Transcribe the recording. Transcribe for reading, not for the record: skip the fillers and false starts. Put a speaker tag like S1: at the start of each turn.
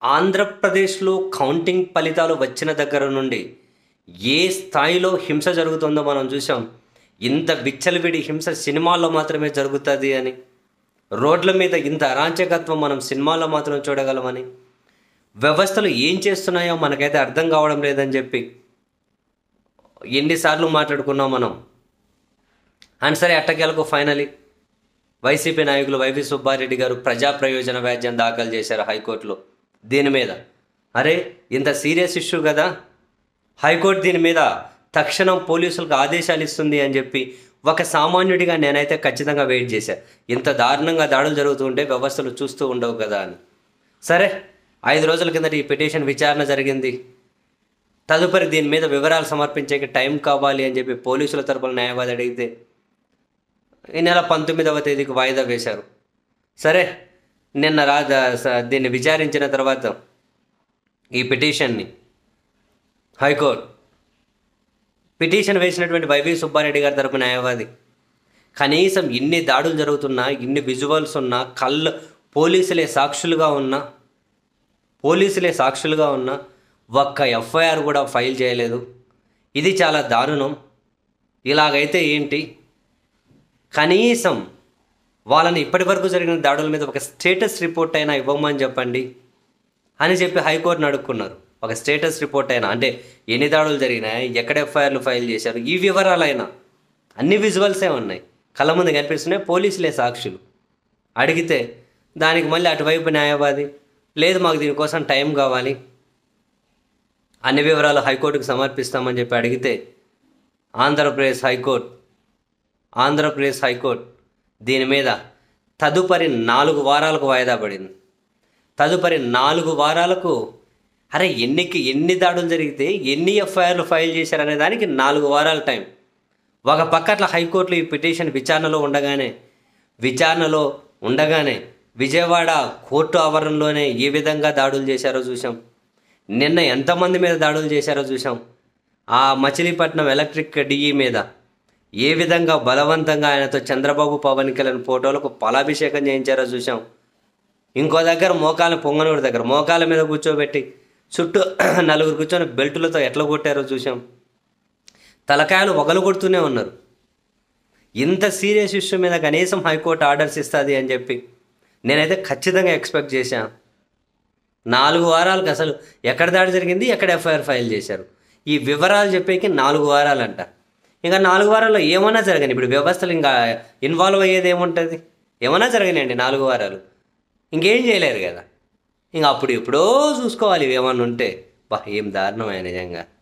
S1: ఆంధ్రప్రదేశ్‌లో కౌంటింగ్ ఫలితాలు వచ్చిన దగ్గర నుండి ఏ స్థాయిలో హింస జరుగుతుందో మనం చూసాం. ఇంత విచ్చలవిడి హింస సినిమాల్లో మాత్రమే జరుగుతది అని, రోడ్ల మీద ఇంత అరాచకత్వం మనం సినిమాల్లో మాత్రం చూడగలమని, వ్యవస్థలు ఏం చేస్తున్నాయో మనకైతే అర్థం కావడం లేదని చెప్పి ఎన్నిసార్లు మాట్లాడుకున్నాం మనం. అండ్ సరే, ఎట్టకేలకు ఫైనలీ వైసీపీ నాయకులు వైవి సుబ్బారెడ్డి గారు ప్రజా ప్రయోజన వ్యాజ్యం దాఖలు చేశారు హైకోర్టులో. దీని మీద అరే ఇంత సీరియస్ ఇష్యూ కదా, హైకోర్టు దీని మీద తక్షణం పోలీసులకు ఆదేశాలు ఇస్తుంది అని చెప్పి ఒక సామాన్యుడిగా నేనైతే ఖచ్చితంగా వెయిట్ చేశాను. ఇంత దారుణంగా దాడులు జరుగుతుంటే వ్యవస్థలు చూస్తూ ఉండవు కదా అని. సరే, 5 రోజుల కిందట ఈ పిటిషన్ విచారణ జరిగింది. తదుపరి దీని మీద వివరాలు సమర్పించేకి టైం కావాలి అని చెప్పి పోలీసుల తరపున న్యాయవాది అడిగితే ఈ నెల 19వ తేదీకి వాయిదా వేశారు. సరే, నిన్న దీన్ని విచారించిన తర్వాత ఈ పిటిషన్ని హైకోర్టు పిటిషన్ వేసినటువంటి వైవి సుబ్బారెడ్డి గారి తరపు న్యాయవాది కనీసం ఇన్ని దాడులు జరుగుతున్నా, ఇన్ని విజువల్స్ ఉన్నా, పోలీసులే సాక్షులుగా ఉన్నా ఒక్క ఎఫ్ఐఆర్ కూడా ఫైల్ చేయలేదు. ఇది చాలా దారుణం. ఇలాగైతే ఏంటి, కనీసం వాళ్ళని ఇప్పటి వరకు జరిగిన దాడుల మీద ఒక స్టేటస్ రిపోర్ట్ అయినా ఇవ్వమని చెప్పండి అని చెప్పి హైకోర్టును అడుక్కున్నారు. ఒక స్టేటస్ రిపోర్ట్ అయినా, అంటే ఎన్ని దాడులు జరిగినాయి, ఎక్కడ ఎఫ్ఐఆర్లు ఫైల్ చేశారు, ఈ వివరాలైనా. అన్ని విజువల్సే ఉన్నాయి, కళ్ళ ముందు కనిపిస్తున్నాయి, పోలీసులే సాక్షులు. అడిగితే దానికి మళ్ళీ అటువైపు న్యాయవాది లేదు, మాకు దీనికోసం టైం కావాలి, అన్ని వివరాలు హైకోర్టుకు సమర్పిస్తామని చెప్పి అడిగితే ఆంధ్రప్రదేశ్ హైకోర్టు దీని మీద తదుపరి 4 వారాలకు వాయిదా పడింది. తదుపరి 4 వారాలకు అరే ఎన్ని దాడులు జరిగితే ఎన్ని ఎఫ్ఐఆర్లు ఫైల్ చేశారనే దానికి 4 వారాల టైం. ఒక పక్క అట్లా హైకోర్టులో ఈ పిటిషన్ విచారణలో ఉండగానే విజయవాడ కోర్టు ఆవరణలోనే ఏ విధంగా దాడులు చేశారో చూసాం. నిన్న ఎంతమంది మీద దాడులు చేశారో చూసాం. ఆ మచిలీపట్నం ఎలక్ట్రిక్ డిఈ మీద ఏ విధంగా బలవంతంగా ఆయనతో చంద్రబాబు, పవన్ కళ్యాణ్ ఫోటోలకు పాలాభిషేకం చేయించారో చూసాం. ఇంకో దగ్గర పొంగనూరు దగ్గర మోకాల మీద కూర్చోబెట్టి చుట్టూ 4 కూర్చొని బెల్టులతో ఎట్లా కొట్టారో చూసాం. తలకాయలు కొడుతూనే ఉన్నారు. ఇంత సీరియస్ ఇష్యూ మీద కనీసం హైకోర్టు ఆర్డర్స్ ఇస్తుంది అని చెప్పి నేనైతే ఖచ్చితంగా ఎక్స్పెక్ట్ చేశాను. 4 వారాలకు అసలు ఎక్కడ దాడి జరిగింది, ఎక్కడ ఎఫ్ఐఆర్ ఫైల్ చేశారు, ఈ వివరాలు చెప్పేకి 4 వారాలంట. ఇంకా 4 వారాల్లో ఏమన్నా జరగని, ఇప్పుడు వ్యవస్థలు ఇంకా ఇన్వాల్వ్ అయ్యేది ఏముంటుంది, ఏమన్నా జరగనండి 4 వారాలు, ఇంకేం చేయలేరు కదా. ఇంకా అప్పుడు ఎప్పుడో చూసుకోవాలి ఏమన్నా ఉంటే. ఏం దారుణమైన నిజంగా.